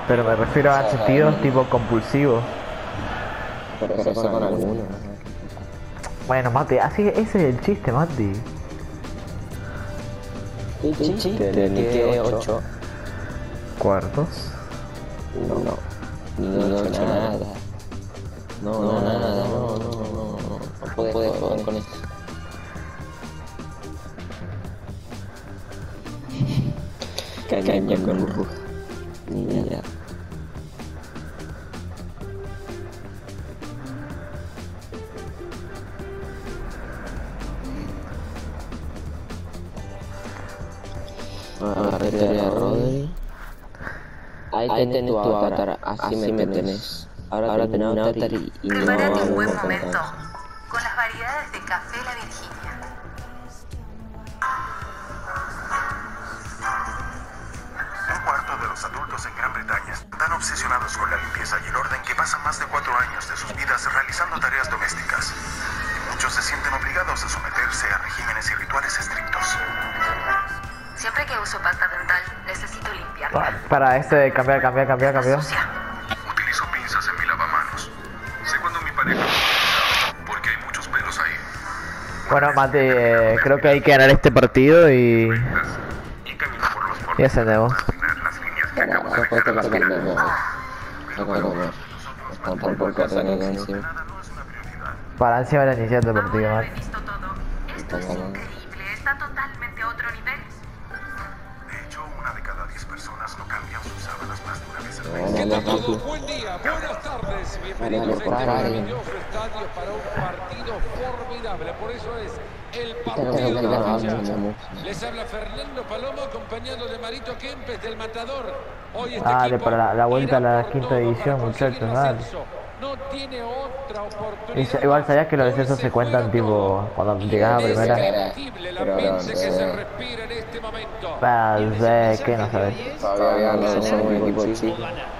Pero me refiero a sentidos tipo compulsivos. Pero eso con algunos. Bueno, Mati, así ese es el chiste, Mati. El chiste, ni que 8. Cuartos. No, ni 8 nada. No, nada, no. No puedes jugar con eso. Caña con burbuja. Ya. Carretera Rodri. Ahí tenés tu avatar, así me tenés. Ahora tenés un avatar y no Prepárate un buen vamos a momento contar. con las variedades de café La Virginia. Un cuarto de los adultos en Gran Bretaña están obsesionados con la limpieza y el orden que pasan más de 4 años de sus vidas realizando tareas domésticas. Y muchos se sienten obligados a someterse a regímenes y rituales estrictos. Siempre que uso pasta dental, necesito limpiarla. Para este, cambiar. Sucia. Utilizo pinzas en mi lavamanos. Sé cuando mi pareja porque hay muchos pelos ahí. Bueno, Mati, creo que hay que ganar este partido y Camino por los bordes y ascendemos. para afinar las líneas que acabo de Después te dejar parece aspirar. que no. Están por correr encima. Nada no es una prioridad. Para encima de la iniciativa del partido, Ahora Mati. he visto todo. Esto es increíble. Está totalmente a otro nivel. De hecho, una de cada 10 personas no cambian sus sábanas más de una vez al mes. ¿Qué tal todos? Buen día, buenas tardes. Bienvenidos a este maravilloso estadio para un partido formidable. Por eso es el partido de la fecha. Les habla Fernando Palomo acompañado de Marito Kempes del Matador. Hoy este Dale, equipo para la vuelta a irá la por quinta todo división, para conseguir muchachos, un dale. ascenso. No tiene otra oportunidad. Igual sabías que los Hoy descensos se cuentan juega tipo todo. cuando Y llegas a es primera. indescriptible el ambiente que se respira en este momento. Sé que no sabes. Todavía no somos un equipo chico.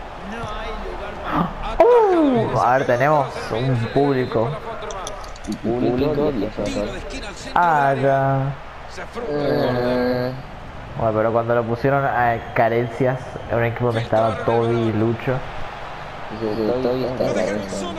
A ver, tenemos un público. Público y eso. Ya. Se frustra. Bueno, pero cuando lo pusieron a Carencias, era un equipo donde estaba Toby y Lucho. Todavía está en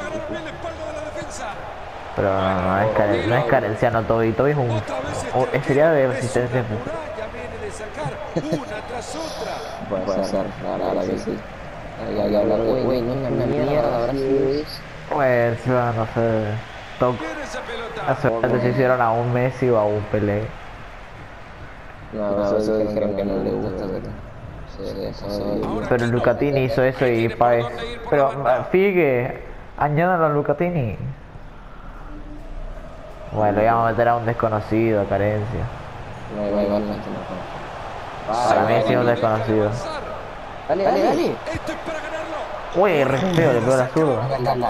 Pero no es Carenciano Toby. Toby es sería de resistencia. Viene de sacar una tras otra. Puede ser, la verdad que sí. Hay que hablar de güey, no es una mierda, habrá sido eso. Pues, no sé. Viene esa pelota. Hace rato se hicieron a un Messi o a un Pelé. No, eso dijeron que no le gusta, pero... Pero Lucatini hizo eso y Páez. Pero Figue, añadan a Lucatini. Bueno, íbamos a meter a un desconocido, a Carencia. Para mí sí es un desconocido. Dale. Esto es para ganarlo. Uy, re feo, le pegó la zurda.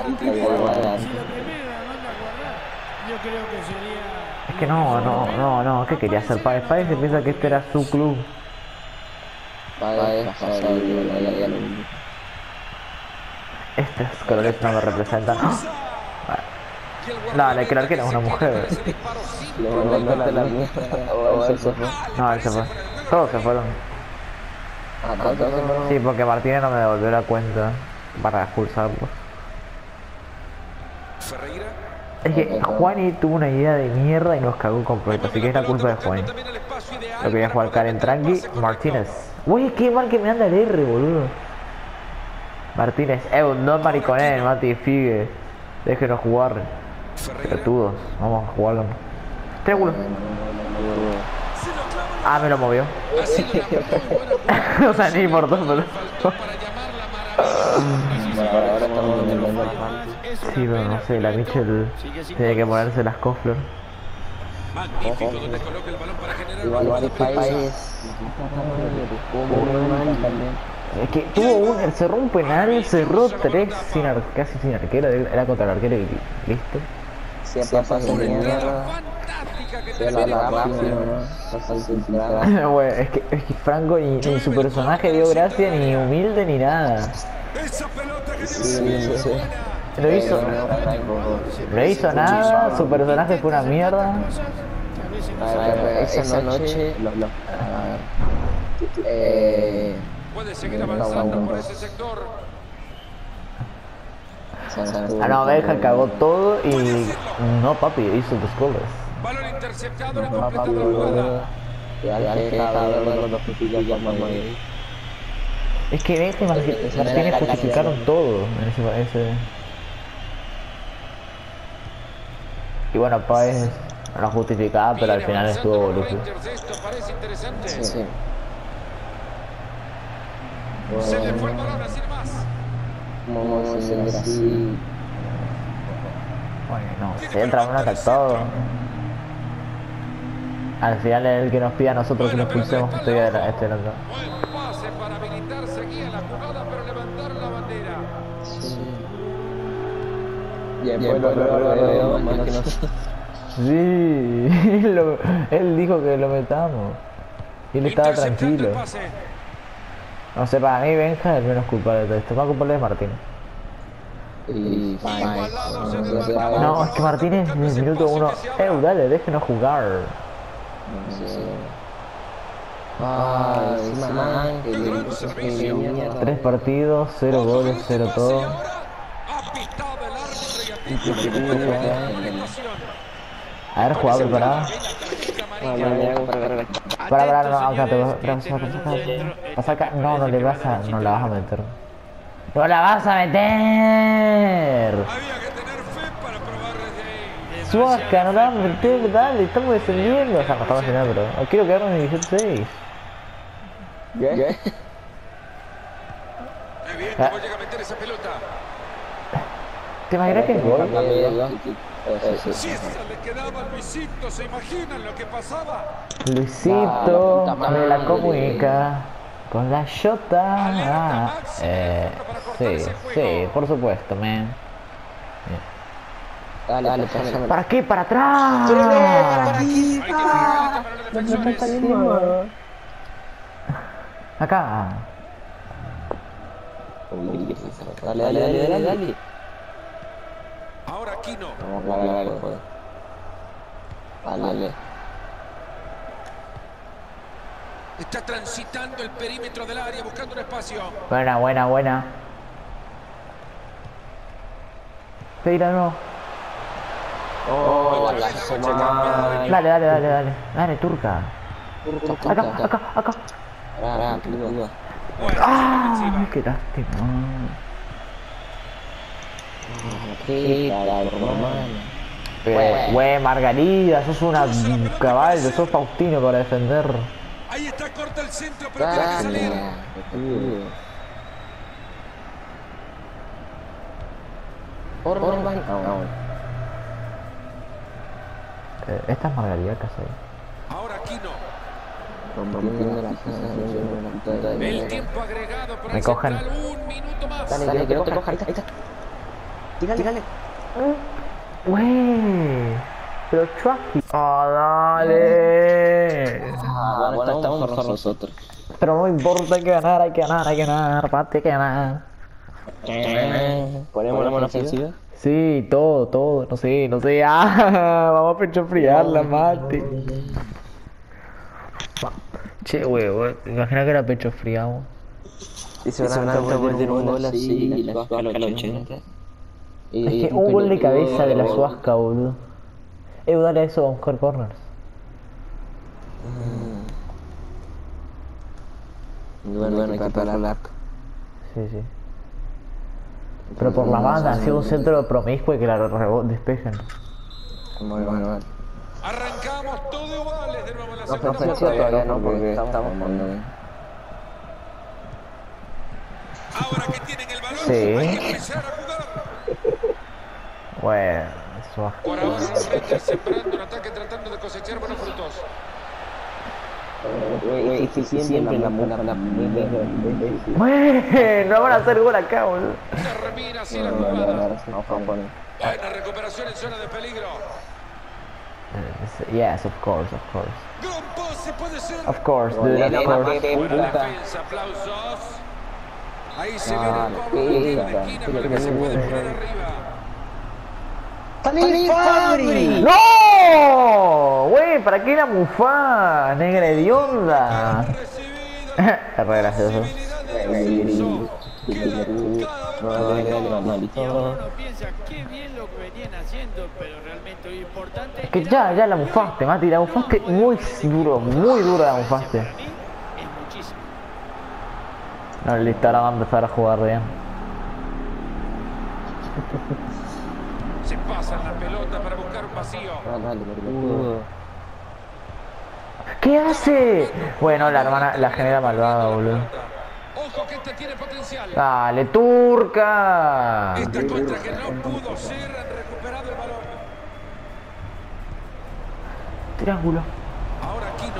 Yo creo que sería... Es que no, ¿qué quería hacer Páez? Páez se piensa que este era su club. Estos colores no me representan. Dale, que la arquera es una mujer. No, él se fue. Todos se fueron. Sí, porque Martínez no me devolvió la cuenta para expulsarlos. Ferreira. Es que Juani tuvo una idea de mierda y nos cagó completo, así que es la culpa de Juani. Lo quería jugar Karen tranqui, Martínez. Uy, qué mal que me anda el R, boludo. Martínez, no mariconen, Mati, Figue. Déjenos jugar. Pelotudos, vamos a jugarlo. Triángulo. Ah, me lo movió. O sea, ni importó, pero... Sí, pero no sé, la Mitchell tiene que ponerse las Kofler. Magnífico donde coloca el balón para generar Es que tuvo cerró un penal, cerró tres casi sin arquero, era contra el arquero y listo. Bueno, es que Franco ni su personaje dio gracia, ni humilde ni nada. esa pelota que se No hizo nada, su personaje fue una mierda. Esa noche Puede seguir avanzando por ese sector. Ah, no, Benja cagó todo y... No, papi, hizo dos goles. Balón interceptado, no completado la jugada. Es que Benja y Martínez justificaron todo en ese... Y bueno, Páez no lo justificaba, pero al final estuvo boludo. Esto parece interesante. Sí. Se le fue el balón, así nomás. Vamos a hacer así. Bueno, se entra uno a todo. Al final es el que nos pide a nosotros que nos pulsemos. Estoy hablando. Buen pase para habilitar, seguía la jugada, pero levantaron la bandera. Sí. Y después lo más que nosotros. Sí, él dijo que lo metamos. Y él estaba tranquilo. No sé, para mí Benja es el menos culpable de todo esto. Más culpable es Martínez. Y No, es que Martínez en el minuto 1. Dale, déjenos jugar. Ay, 3 partidos, 0 goles, 0 todo. Ha pitado el árbitro y A ver, jugaba preparado. Para, no, acá te vas acá. No la vas a meter. ¡No la vas a meter! Había que tener fe para probar desde ahí. Suasca, no la vas a meter, dale, estamos descendiendo. O sea, no estamos descendiendo, pero no quiero quedarnos en 16. ¿Qué? Qué bien, cómo llega a meter esa pelota. ¿Te imaginas que es gol? Si esa le quedaba a Luisito, ¿se imaginan lo que pasaba? Luisito me la comunica con la Jota. Sí, por supuesto, man. Dale, pásame. ¿Para qué? ¡Para atrás! Hay que para los defensores. Acá. Dale. Ahora Aquino. Dale. Está transitando el perímetro del área, buscando un espacio. Buena. Tira, no. Dale, turca. Acá. ¡Ah! ¡Qué lástima! Güey, Margarida, sos una caballo, sos Faustino para defender. Ahí está, corta el centro, pero tiene que salir. Esta es Margarida, ¿qué hace ahí? Ahora Aquino. El tiempo agregado por Me el cogen. central, un minuto más. Dale, que no te coja, ahí está. Tírale. Wey, pero Chucky. Dale. Bueno, estamos mejor nosotros. Pero no importa, hay que ganar, Pati, hay que ganar. ¿Ponemos la ofensiva? Sí, todo, no sé. Vamos a pecho friarla, Mati. Che, wey, imagina que era pecho friado. Y seguramente puede tener un gol así y la Suasca al 80. Es que un gol de cabeza de la Suasca, boludo. Dale eso a buscar corners. Bueno, hay que parar el arco. Sí. Pero por la banda, ha sido un centro promiscuo y que la despejen. Bueno. Arrancamos todo iguales de nuevo en la No, segunda pero parte. todavía no, porque estamos jugando. Ahora que tienen el balón, Sí. hay que empezar a jugar. Bueno, Suasca. Por ahora los Rangers sembrando un ataque tratando de cosechar buenos frutos. Siempre la mula. Bueno, no van a hacer gol acá, boludo. Termina así la jugada. Buena recuperación en zona de peligro. Yes, of course. Gran pase puede ser. Of course, dude, of course. Buena defensa, aplausos. Ahí se viene el Pablo de la esquina, pero que se puede poner arriba. ¡No! Güey, ¿para qué la mufá? Negra hedionda. Recibida. Es re gracioso. Posibilidad de ascenso. Quedan cada vez más Y ahora uno piensa qué bien lo que venían haciendo, pero realmente lo importante Es que ya la bufaste, Mati, la bufaste muy duro la bufaste. para mí es muchísimo. No, el Instagram va a empezar a jugar bien. Se pasan la pelota para buscar un vacío. ¿Qué hace? Bueno, la hermana, la genera malvada, boludo. Ojo que este tiene potencial. Dale, turca. Esta contra que no pudo ser, han recuperado el balón. Triángulo. Ahora Aquino.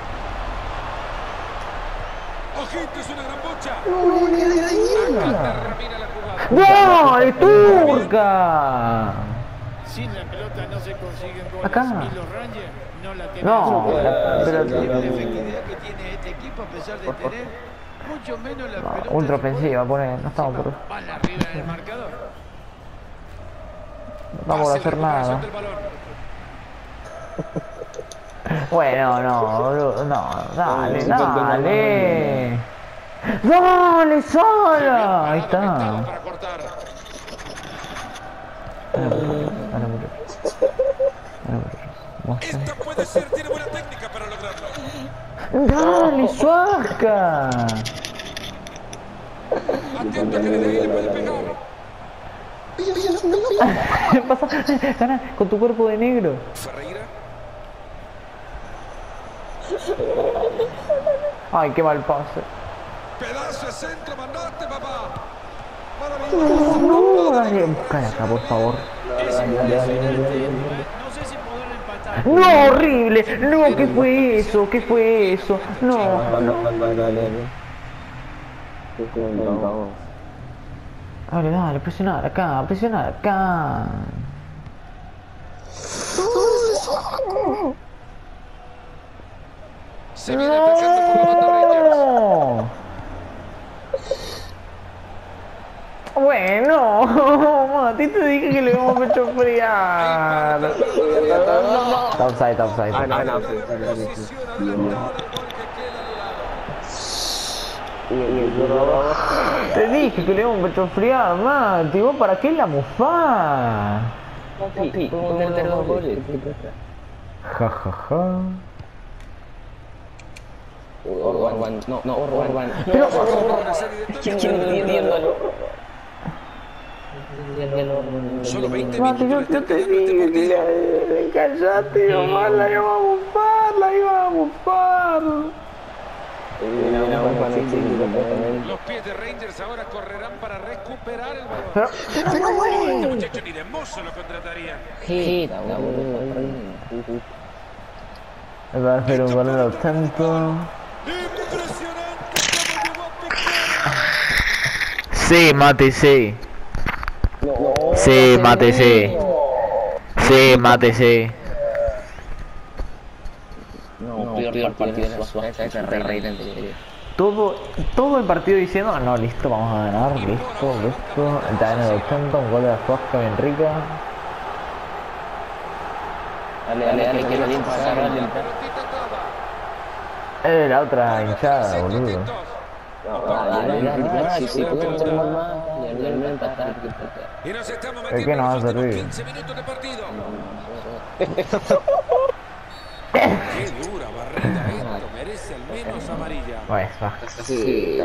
Ojito, es una gran bocha. Acá termina la jugada. ¡Dale, turca! Sin la pelota no se consiguen goles. Acá. Y los Rangers no la tienen. No, pero El nivel de efectividad que tiene este equipo, a pesar de tener mucho menos la pelota. ultra ofensiva, pone, no estamos por. Van arriba en el marcador. No vamos a Hace la hacer nada. recuperación del balón. Bueno, no, boludo, no, dale. ¡Dale, sola! Ahí está. Para cortar. Dale, mucho. Esta puede ser, tiene buena técnica para lograrlo. ¡Dale, Suazca! Atento que desde ahí le puede pegar. Pasa, gana con tu cuerpo de negro. Ferreira. Ay, qué mal pase. Pedazo de centro, mandaste, papá. No, dale, busca acá, por favor. No sé si podrán empatar. No, horrible. No, ¿qué fue eso? ¿Qué fue eso? No. Dale, presionar acá. Se viene atacando por la banda Rangers. No. Bueno, Mati, te dije que le íbamos a pecho friar. Está offside. Posiciona bien el gol que queda al lado. Te dije que le íbamos a pecho friar, Mati. ¿Vos para qué la mufás? Ja, ja, ja. Orban, no, Orban. Pero, Una serie de toques. Solo 20 Mati, minutos. yo te dije, callate, nomás la iba a bufar. Los pies de Rangers ahora correrán para recuperar el balón. Pero, Este muchacho ni de mozo lo contratarían. va a hacer un gol al tanto. Impresionante cómo llegó a picar. Sí, Mati, sí. Sí, Mati, sí. Sí, Mati, sí. Peor partido de la Suárez, ese rey en serio. Todo el partido diciendo, no, listo, vamos a ganar, listo. Está en el 80, un gol de la Suazca bien rica. Dale, que lo bien pasar, dale. Pelotita toda. La otra hinchada, boludo. Si podemos hacer más, y empatar. Y nos estamos Es que metiendo no en los va a últimos servir. 15 minutos de partido. Qué dura barrida esto, merece al menos amarilla. Bueno, Suazca. Sí.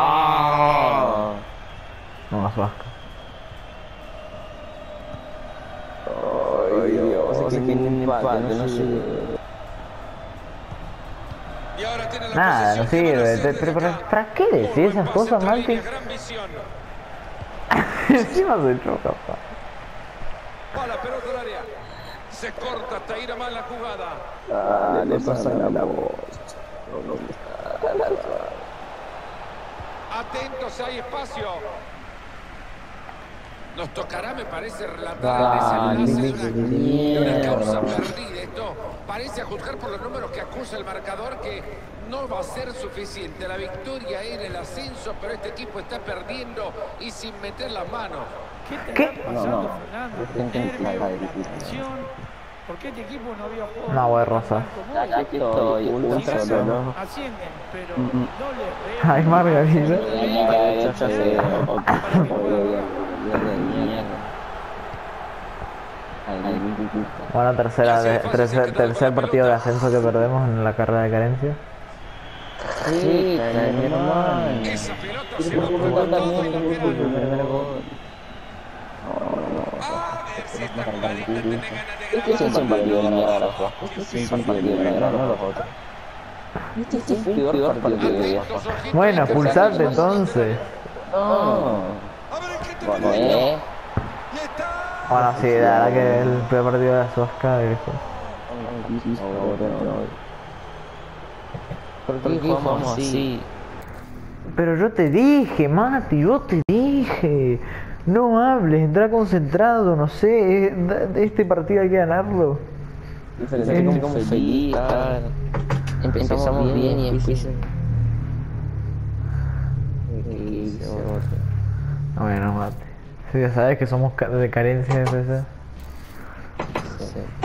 No, Suazca. Ay, Dios, que tiene un empate, no sé. Y ahora tiene la Nada, no posesión que van a sirve. hacer Pero, desde acá. ¿para qué decís esas Pase cosas, entre Mati? líneas, gran visión. Encima se choca, pa. Va la pelota al área. Se corta hasta ir a mal la jugada. Le pasa la voz. Atentos, hay espacio. Nos tocará, me parece, relatar el desenlace de una causa perdida. Esto parece, a juzgar por los números que acusa el marcador, que no va a ser suficiente. La victoria en el ascenso, pero este equipo está perdiendo y sin meter las manos. ¿Qué te está pasando, Fernando? Nervio, tensión. Porque este equipo no había jugado. Una buena rosa. Aquí estoy, ultra solo. Ascienden, pero no les veo. Ay, Margarita. Bueno, tercer partido de ascenso que perdemos en la carrera de carencia. Sí, mi hermano. Esa pelota se va por a ver si esta jugadita tiene ganas de Este es un partido de mierda, este es un partido de mierda, no los otros. Este es el peor partido de vida. Bueno, expulsarte entonces. No. Bueno, Bueno, sí, la verdad que el peor partido de la Suasca de lejos. ¿Por qué jugamos así? Pero yo te dije, Mati, yo te dije. No hables, entra concentrado, no sé. Este partido hay que ganarlo. Estoy como feliz, empezamos bien y después... Bueno, Mati. Si ya sabes que somos de carencia de ese. Sí.